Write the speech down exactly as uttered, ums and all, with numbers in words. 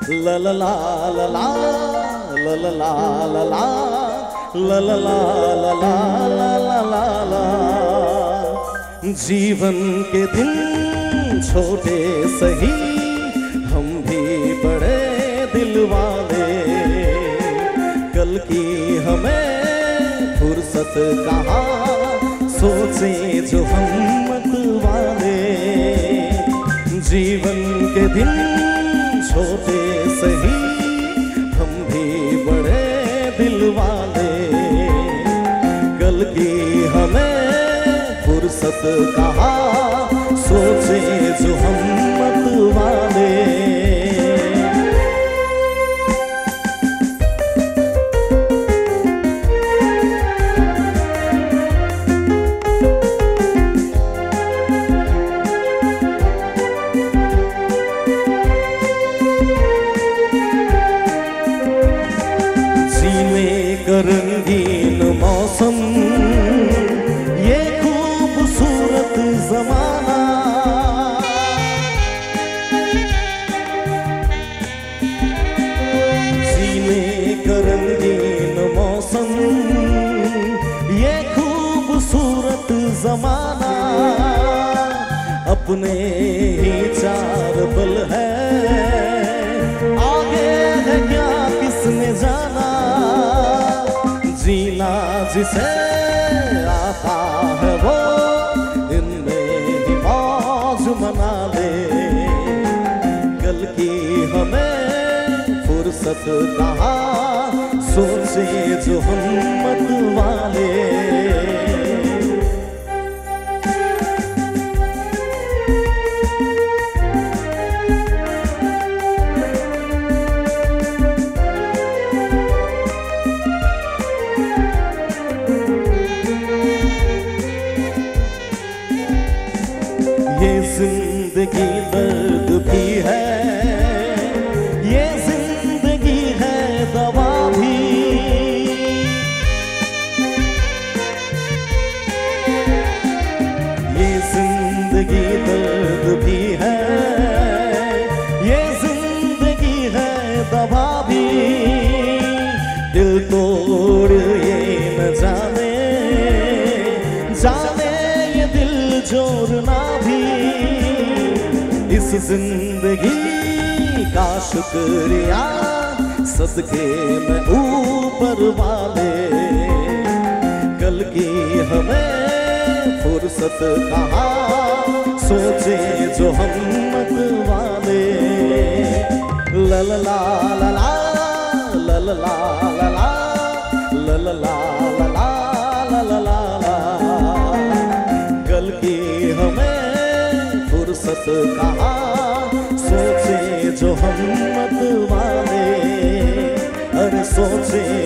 ला ला ला ला ला ला ला ला ला ला ला ला ला ला ला ला ला। जीवन के दिन छोटे सही, हम भी बड़े दिल वाले, कल की हमें फुर्सत कहाँ, सोचे जो हम मत वाले। जीवन के दिन छोटे सही, हम भी बड़े दिल वाले, कल की हमें फुर्सत कहाँ, सोचे जो हम मत वाले। रंगीन मौसम, ये खूबसूरत जमाना, सीने का रंगीन मौसम, ये खूबसूरत जमाना, अपने ही चार पल है, आगे है क्या किसने जाना। जीना जिसे आता है वो इनमें ही मौज मना ले, कल की हमें फुर्सत कहाँ, सोचे जो हम मत वाले। ये जिंदगी दर्द भी है, ये जिंदगी है दवा भी, ये जिंदगी दर्द भी है, ये जिंदगी है दवा भी। दिल तोड़ ये न जाने, जाने ये दिल जोड़ना भी, इस जिंदगी का शुक्रिया सदके में ऊपर वाले, कल की हमें फुर्सत कहाँ, सोचे जो हम मत वाले। ला ला ला ला ला ला ला ला ला ला ला ला ला ला ला ला, कल की हमें फुर्सत कहाँ, सोचे जो हम मत वाले, अरे सोचे